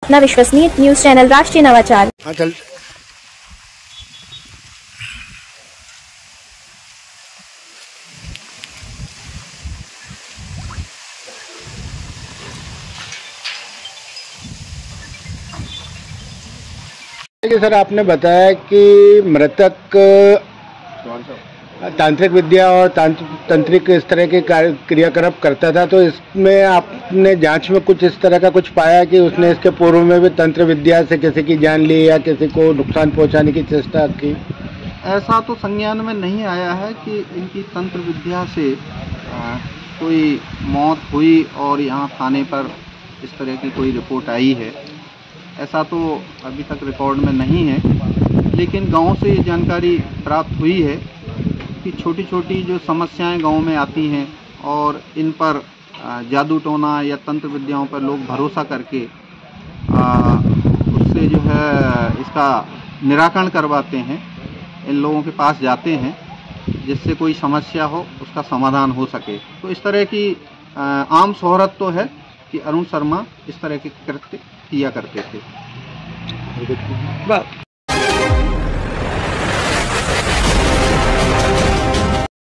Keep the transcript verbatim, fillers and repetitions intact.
अपना विश्वसनीय news channel राष्ट्रीय नवाचार। हाँ चल। सर, आपने बताया कि मृतक तांत्रिक विद्या और तंत्रिक इस तरह के क्रियाकलाप करता था, तो इसमें आपने जांच में कुछ इस तरह का कुछ पाया कि उसने इसके पूर्व में भी तंत्र विद्या से किसी की जान ली या किसी को नुकसान पहुंचाने की चेष्टा की? ऐसा तो संज्ञान में नहीं आया है कि इनकी तंत्र विद्या से आ, कोई मौत हुई और यहाँ थाने पर इस तरह की कोई रिपोर्ट आई है। ऐसा तो अभी तक रिकॉर्ड में नहीं है, लेकिन गांव से ये जानकारी प्राप्त हुई है कि छोटी छोटी जो समस्याएं गांव में आती हैं और इन पर जादू टोना या तंत्र विद्याओं पर लोग भरोसा करके आ, उससे जो है इसका निराकरण करवाते हैं, इन लोगों के पास जाते हैं जिससे कोई समस्या हो उसका समाधान हो सके। तो इस तरह की आ, आम शोहरत तो है कि अरुण शर्मा इस तरह के कृत्य किया करते थे।